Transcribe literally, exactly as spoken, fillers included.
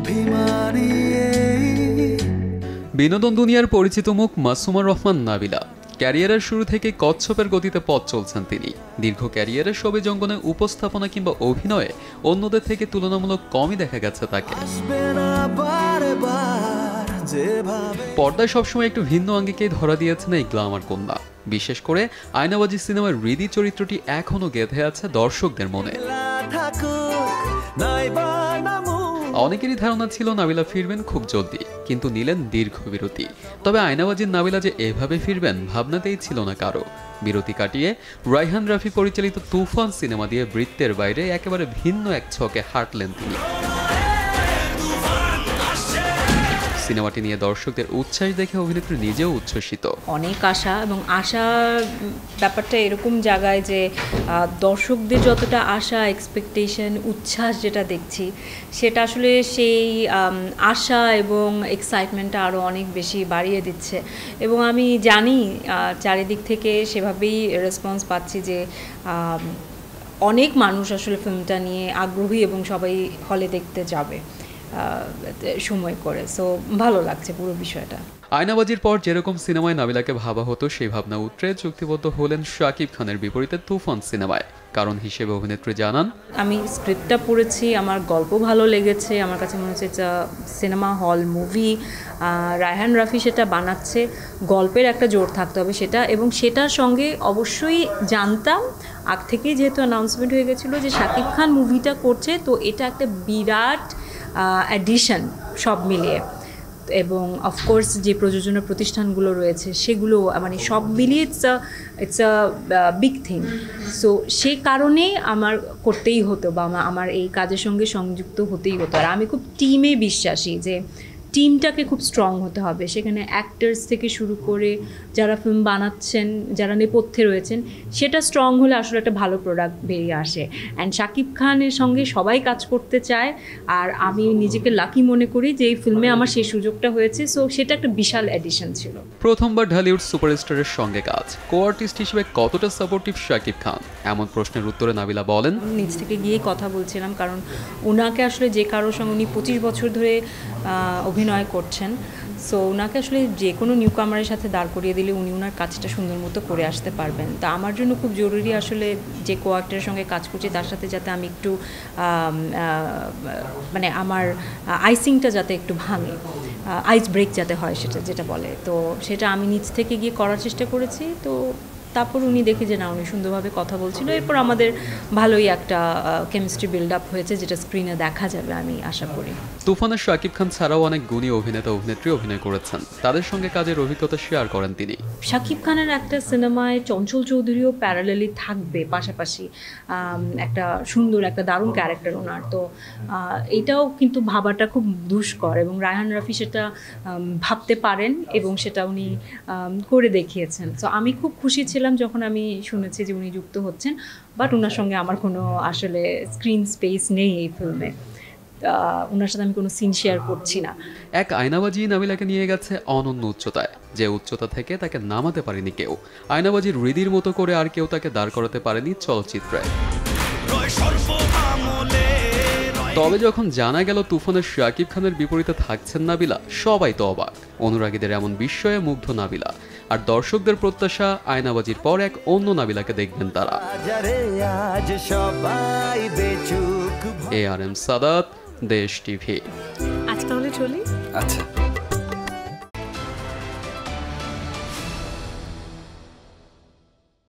বিনোদন দুনিয়ার পরিচিত মুখ মাসুমা রহমান নাবিলা। ক্যারিয়ারের শুরু থেকে কচ্ছপের গতিতে পথ চলছেন তিনি। দীর্ঘ ক্যারিয়ারে ছবি জঙ্গনে উপস্থাপনা কিংবা অভিনয়ে অন্যদের থেকে তুলনামূলক কমই দেখা গেছে তাকে। পর্দায় সবসময় একটু ভিন্ন আঙ্গিকেই ধরা দিয়েছেন এই গ্ল্যামার কন্যা। বিশেষ করে আয়নাবাজি সিনেমার হৃদি চরিত্রটি এখনো গেঁথে আছে দর্শকদের মনে। অনেকেরই ধারণা ছিল নাবিলা ফিরবেন খুব জলদি, কিন্তু নিলেন দীর্ঘ বিরতি। তবে আয়নাবাজির নাবিলা যে এভাবে ফিরবেন ভাবনাতেই ছিল না কারো। বিরতি কাটিয়ে রায়হান রাফি পরিচালিত তুফান সিনেমা দিয়ে বৃত্তের বাইরে একেবারে ভিন্ন এক ছকে হাঁটলেন তিনি। সিনেমাটি নিয়ে দর্শকদের উচ্ছ্বাস দেখে অভিনেত্রী নিজেও উচ্ছ্বসিত। অনেক আশা, এবং আশা ব্যাপারটা এরকম জায়গায় যে দর্শকদের যতটা আশা, এক্সপেকটেশন, উচ্ছ্বাস যেটা দেখছি, সেটা আসলে সেই আশা এবং এক্সাইটমেন্টটা আরও অনেক বেশি বাড়িয়ে দিচ্ছে। এবং আমি জানি চারিদিক থেকে সেভাবেই রেসপন্স পাচ্ছি যে অনেক মানুষ আসলে ফিল্মটা নিয়ে আগ্রহী এবং সবাই হলে দেখতে যাবে সময় করে। সো ভালো লাগছে পুরো বিষয়টা। আয়নাবাজির পর যেরকম সিনেমায় নাবিলাকে ভাবা হতো, সেই ভাবনা উতরে চুক্তিবদ্ধ হলেন শাকিব খানের বিপরীতে তুফান সিনেমায়। কারণ হিসেবে অভিনেত্রী জানান, আমি স্ক্রিপ্টটা পড়েছি, আমার গল্প ভালো লেগেছে, আমার কাছে মনে হচ্ছে এটা cinema hall movie. Raihan Rafi সেটা বানাচ্ছে, গল্পের একটা জোর থাকতে হবে সেটা, এবং সেটার সঙ্গে অবশ্যই জানতাম আগ থেকেই, যেহেতু অ্যানাউন্সমেন্ট হয়ে গেছিলো যে শাকিব খান মুভিটা করছে, তো এটা একটা বিরাট অ্যাডিশন সব মিলিয়ে। এবং অফকোর্স যে প্রযোজনা প্রতিষ্ঠানগুলো রয়েছে সেগুলো মানে সব মিলিয়ে it's a it's a big thing. So সেই কারণে আমার করতেই হতো, বা আমার এই কাজের সঙ্গে সংযুক্ত হতেই হতো। আর আমি খুব টিমে বিশ্বাসী যে টিমটাকে খুব স্ট্রং হতে হবে। সেখানে অ্যাক্টার্স থেকে শুরু করে যারা ফিল্ম বানাচ্ছেন, যারা নেপথ্যে রয়েছেন, সেটা স্ট্রং হলে আসলে একটা ভালো প্রোডাক্ট বেরিয়ে আসে। অ্যান্ড শাকিব খানের সঙ্গে সবাই কাজ করতে চায়, আর আমি নিজেকে লাকি মনে করি যে এই ফিল্মে আমার সেই সুযোগটা হয়েছে। সো সেটা একটা বিশাল এডিশন ছিল। প্রথমবার ঢালিউড সুপারস্টারের সঙ্গে কাজ, কো আর্টিস্ট হিসেবে কতটা সাপোর্টিভ শাকিব খান? এমন প্রশ্নের উত্তরে নাবিলা বলেন, নিজ থেকে গিয়েই কথা বলছিলাম, কারণ ওনাকে আসলে যে কারোর সঙ্গে, উনি পঁচিশ বছর ধরে অভিনয় করছেন। সো ওনাকে আসলে যে কোনো নিউ কামারের সাথে দাঁড় করিয়ে দিলে উনি ওনার কাজটা সুন্দর মতো করে আসতে পারবেন। তা আমার জন্য খুব জরুরি আসলে যে কো অ্যাক্টরের সঙ্গে কাজ করছি তার সাথে যাতে আমি একটু মানে আমার আইসিংটা যাতে একটু ভাঙে, আইস ব্রেক যাতে হয়, সেটা যেটা বলে। তো সেটা আমি নিজ থেকে গিয়ে করার চেষ্টা করেছি। তো তারপর উনি দেখে যে না, উনি সুন্দরভাবে কথা বলছিল। এরপর আমাদের ভালোই একটা কেমিস্ট্রি বিল্ড আপ হয়েছে, যেটা স্ক্রিনে দেখা যাবে আমি আশা করি। তুফানের শাকিব খান ছাড়াও অনেক গুণী অভিনেতা অভিনেত্রী অভিনয় করেছেন, তাদের সঙ্গে কাজের অভিজ্ঞতা শেয়ার করেন তিনি। শাকিব খানের একটা সিনেমায় চঞ্চল চৌধুরীও প্যারালেলি থাকবে পাশাপাশি, একটা সুন্দর একটা দারুণ ক্যারেক্টার ওনার। তো এটাও কিন্তু ভাবাটা খুব দুষ্কর, এবং রায়হান রাফি সেটা ভাবতে পারেন এবং সেটা উনি করে দেখিয়েছেন। তো আমি খুব খুশি ছিলাম যখন আমি শুনেছি যে উনি যুক্ত হচ্ছেন। বাট ওনার সঙ্গে আমার কোনো আসলে স্ক্রিন স্পেস নেই এই ফিল্মে, ওনার সাথে আমি কোনো সিন শেয়ার করছি না। এক আয়নাবাজি নাবিলাকে নিয়ে গেছে অনন্য উচ্চতায়, যে উচ্চতা থেকে তাকে নামাতে পারেনি কেউ। আয়নাবাজির হৃদির মতো করে আর কেউ তাকে দাঁড় করাতে পারেনি চলচ্চিত্রে। তবে যখন জানা গেল তুফানের শাকিব খানের বিপরীতে থাকছেন নাবিলা, সবাই তো অবাক। অনুরাগীদের এমন বিস্ময়ে মুগ্ধ নাবিলা, আর দর্শকদের প্রত্যাশা আয়নাবাজির পর এক অন্য নাবিলাকে দেখবেন তারা। এ আর এম সাদাত, দেশ টিভি। আজ তাহলে চলি। আচ্ছা।